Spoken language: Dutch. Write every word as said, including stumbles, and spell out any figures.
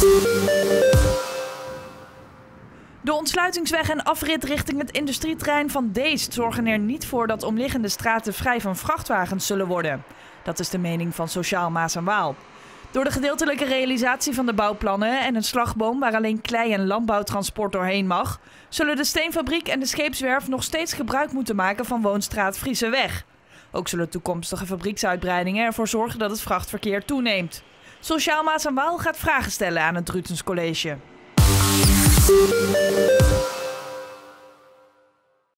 De ontsluitingsweg en afrit richting het industrieterrein van Deest zorgen er niet voor dat omliggende straten vrij van vrachtwagens zullen worden. Dat is de mening van Sociaal Maas en Waal. Door de gedeeltelijke realisatie van de bouwplannen en een slagboom waar alleen klei- en landbouwtransport doorheen mag, zullen de steenfabriek en de scheepswerf nog steeds gebruik moeten maken van woonstraat Frieseweg. Ook zullen toekomstige fabrieksuitbreidingen ervoor zorgen dat het vrachtverkeer toeneemt. Sociaal Maas en Waal gaat vragen stellen aan het Drutens College.